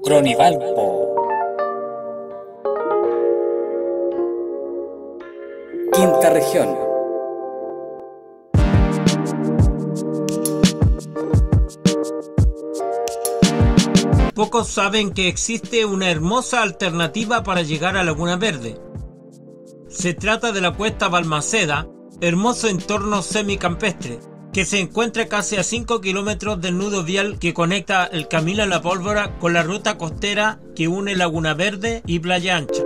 Cronivalpo. Quinta región. Pocos saben que existe una hermosa alternativa para llegar a Laguna Verde. Se trata de la Cuesta Balmaceda, hermoso entorno semicampestre, que se encuentra casi a 5 kilómetros del nudo vial que conecta el Camino a la Pólvora con la ruta costera que une Laguna Verde y Playa Ancha.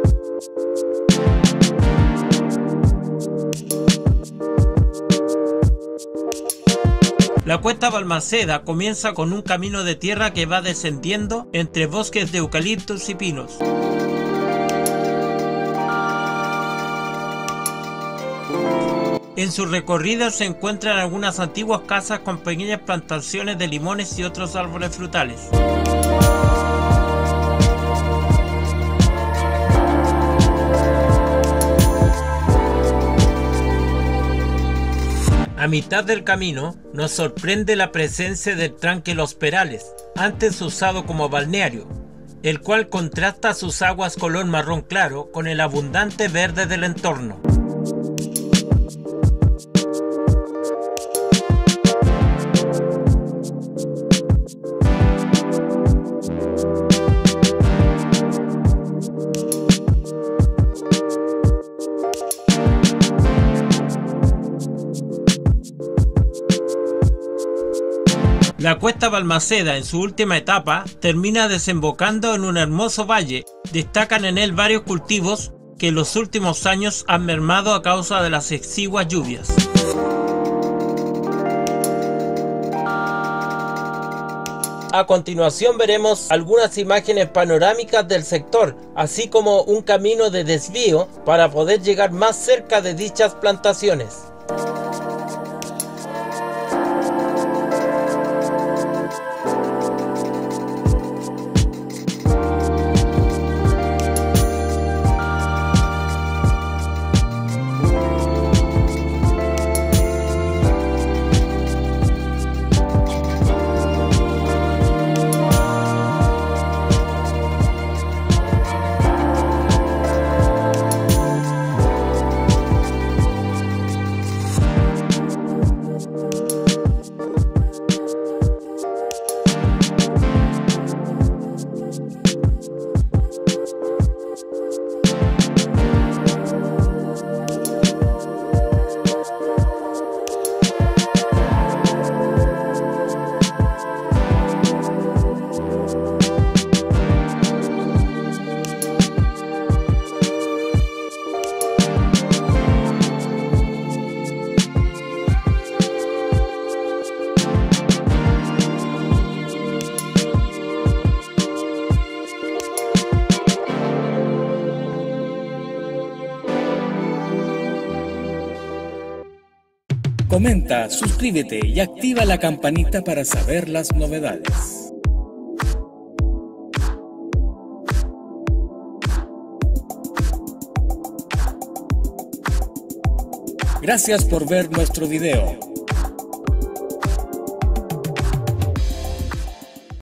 La Cuesta Balmaceda comienza con un camino de tierra que va descendiendo entre bosques de eucaliptos y pinos. En su recorrido se encuentran algunas antiguas casas con pequeñas plantaciones de limones y otros árboles frutales. A mitad del camino nos sorprende la presencia del tranque Los Perales, antes usado como balneario, el cual contrasta sus aguas color marrón claro con el abundante verde del entorno. La Cuesta Balmaceda en su última etapa termina desembocando en un hermoso valle. Destacan en él varios cultivos que en los últimos años han mermado a causa de las exiguas lluvias. A continuación veremos algunas imágenes panorámicas del sector, así como un camino de desvío para poder llegar más cerca de dichas plantaciones. Comenta, suscríbete y activa la campanita para saber las novedades. Gracias por ver nuestro video.